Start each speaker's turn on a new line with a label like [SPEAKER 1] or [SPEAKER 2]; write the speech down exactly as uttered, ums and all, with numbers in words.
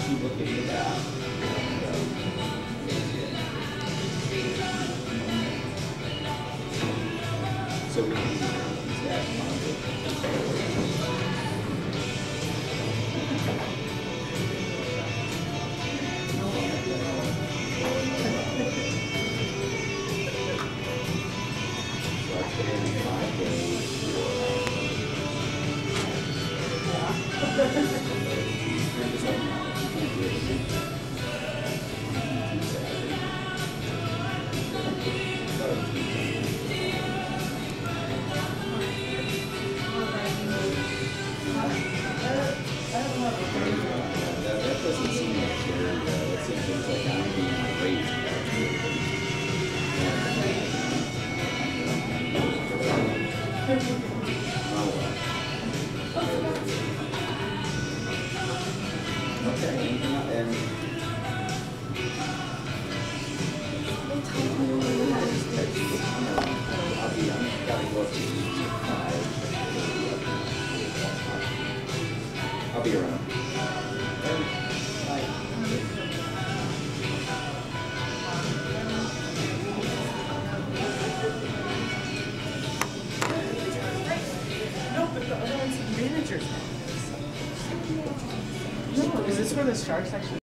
[SPEAKER 1] you look into that. So we can use that I'll be around.
[SPEAKER 2] No, but the other one's the manager's house. No, is this where the sharks actually